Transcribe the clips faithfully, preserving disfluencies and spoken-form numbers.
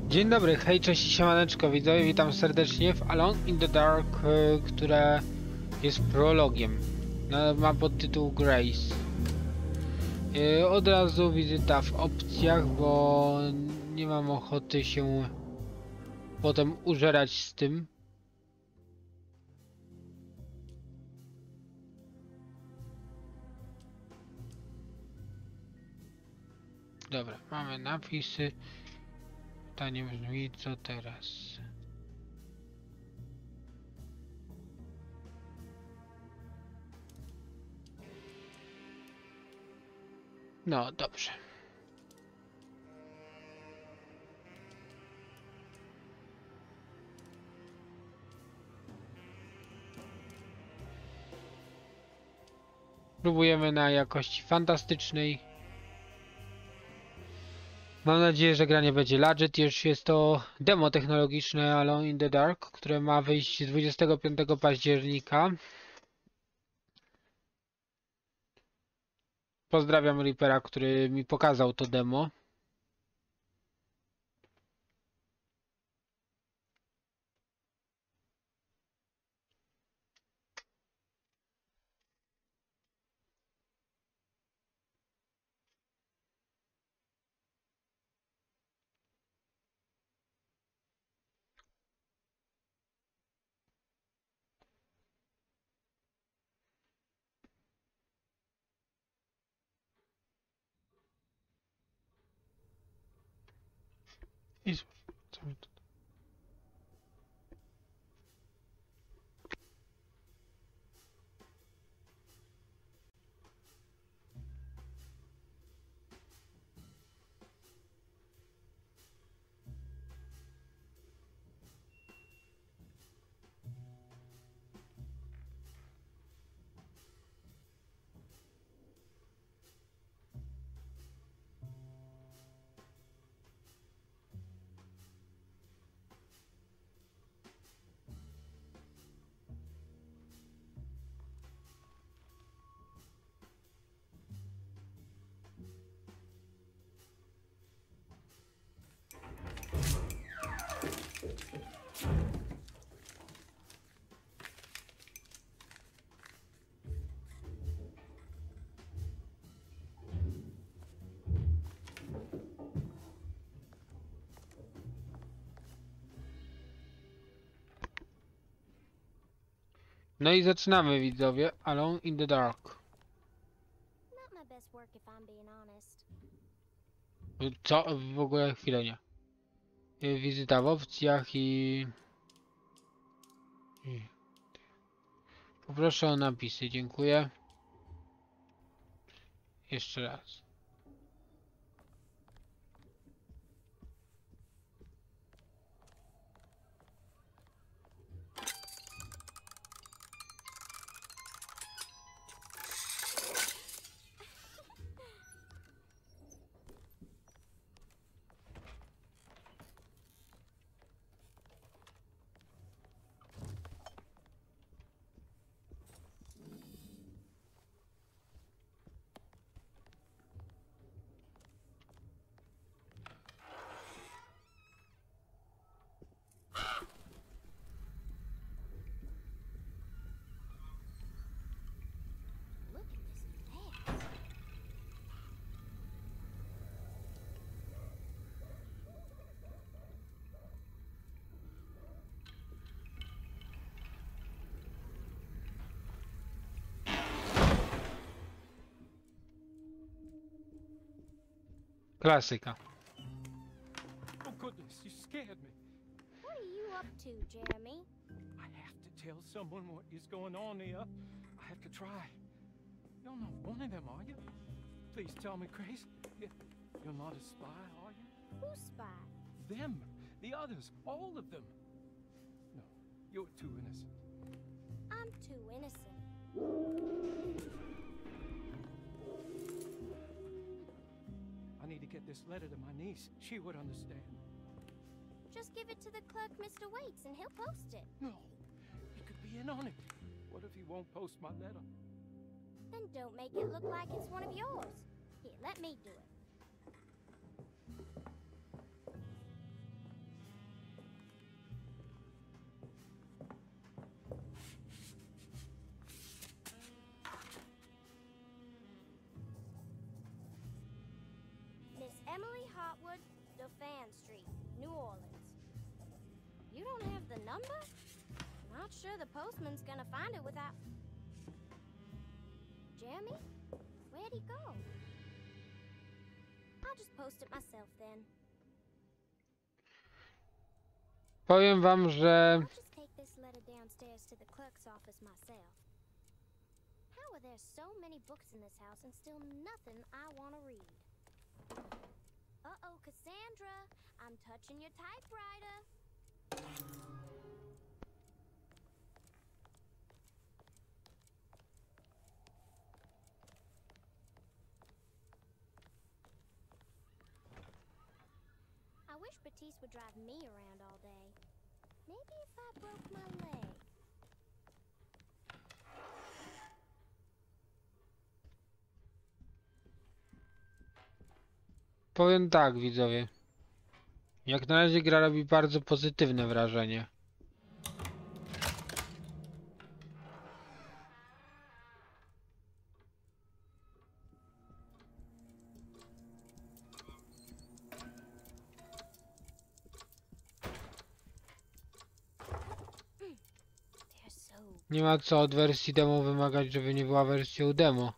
Dzień dobry, hej, cześć i siemaneczko widzowie, witam serdecznie w Alone in the Dark, które jest prologiem. Ma podtytuł Grace. Od razu wizyta w opcjach, bo nie mam ochoty się potem użerać z tym. Dobra, mamy napisy. Pytanie brzmi, co teraz? No, dobrze. Próbujemy na jakości fantastycznej. Mam nadzieję, że gra nie będzie legit. Już jest to demo technologiczne Alone in the Dark, które ma wyjść dwudziestego piątego października. Pozdrawiam Reapera, który mi pokazał to demo. I co mi tu? No i zaczynamy widzowie, Alone in the Dark. Co? W ogóle chwilę nie. Wizyta w opcjach i... i... Poproszę o napisy, dziękuję. Jeszcze raz. Klasyka. Oh goodness, you scared me. What are you up to, Jeremy? I have to tell someone what is going on here. I have to try. You're not one of them, are you? Please tell me, Grace. You, you're not a spy, are you? Who's spy? Them. The others. All of them. No, you're too innocent. I'm too innocent. I need to get this letter to my niece. She would understand. Just give it to the clerk, Mister Waits, and he'll post it. No, he could be in on it. What if he won't post my letter? Then don't make it look like it's one of yours. Here, let me do it. Emily Hotwood, Dauphin Street, New Orleans. You don't have the number? Not sure the postman's gonna find it without... Jeremy? Where'd he go? I'll just post it myself then. Powiem wam, że... I'll just take this letter downstairs to the clerk's office myself. How are there so many books in this house and still nothing I want to read? Uh-oh, Cassandra. I'm touching your typewriter. I wish Batiste would drive me around all day. Maybe if I broke my leg. Powiem tak, widzowie. Jak na razie gra robi bardzo pozytywne wrażenie. They're so... Nie ma co od wersji demo wymagać, żeby nie była wersją demo.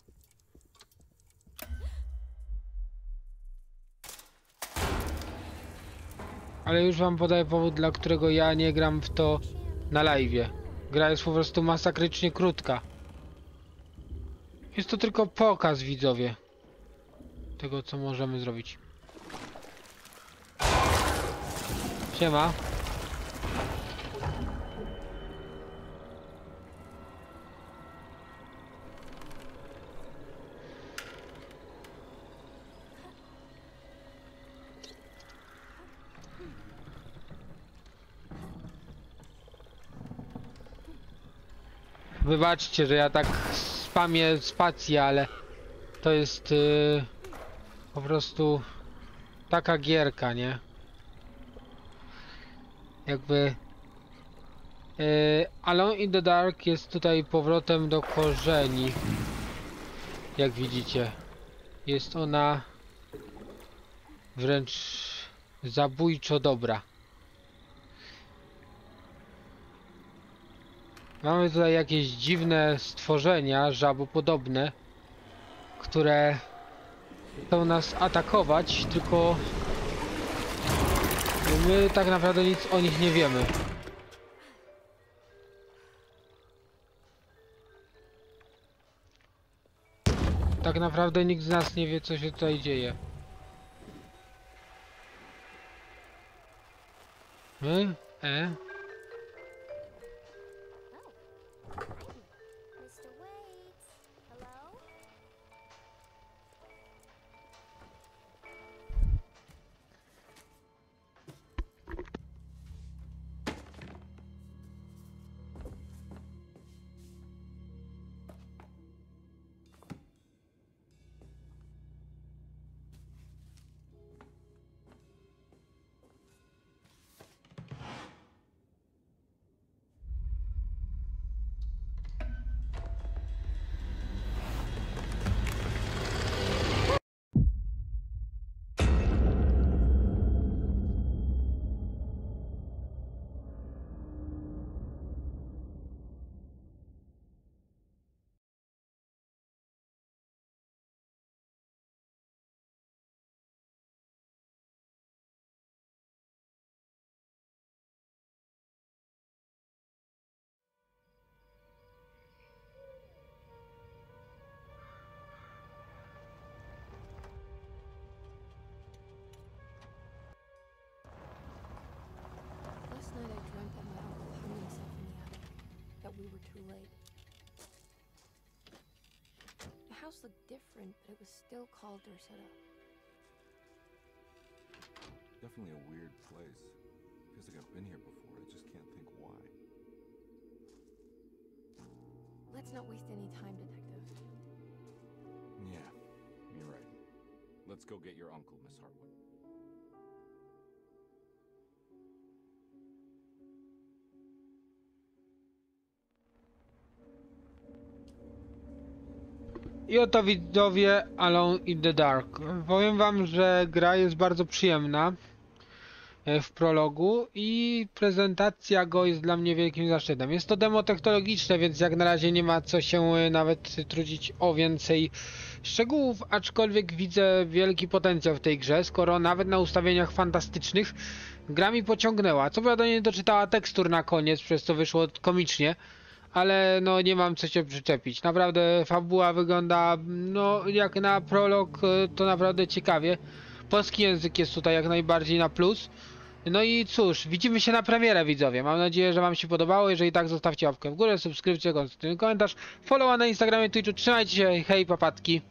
Ale już wam podaję powód, dla którego ja nie gram w to na live'ie. Gra jest po prostu masakrycznie krótka. Jest to tylko pokaz, widzowie, tego, co możemy zrobić. Siema. Wybaczcie, że ja tak spamię spację, ale to jest yy, po prostu taka gierka, nie? Jakby yy, Alone in the Dark jest tutaj powrotem do korzeni. Jak widzicie, jest ona wręcz zabójczo dobra. Mamy tutaj jakieś dziwne stworzenia, żabopodobne, które chcą nas atakować, tylko my tak naprawdę nic o nich nie wiemy. Tak naprawdę nikt z nas nie wie, co się tutaj dzieje. My? E? mister Waits. Hello? Last night I dreamt that my uncle hung himself in the attic, that we were too late. The house looked different, but it was still called Dorsetto. Definitely a weird place. Feels like I've been here before, I just can't think why. Let's not waste any time, Detective. Yeah, you're right. Let's go get your uncle, Miss Hartwood. I oto widzowie Alone in the Dark. Powiem wam, że gra jest bardzo przyjemna w prologu i prezentacja go jest dla mnie wielkim zaszczytem. Jest to demo technologiczne, więc jak na razie nie ma co się nawet trudzić o więcej szczegółów, aczkolwiek widzę wielki potencjał w tej grze, skoro nawet na ustawieniach fantastycznych gra mi pociągnęła. Co prawda nie doczytała tekstur na koniec, przez co wyszło komicznie, ale no nie mam co się przyczepić. Naprawdę fabuła wygląda, no jak na prolog, to naprawdę ciekawie. Polski język jest tutaj jak najbardziej na plus. No i cóż, widzimy się na premierę, widzowie. Mam nadzieję, że wam się podobało. Jeżeli tak, zostawcie łapkę w górę, subskrypcję, konstruktywny komentarz, followa na Instagramie, Twitchu. Trzymajcie się, hej, papatki.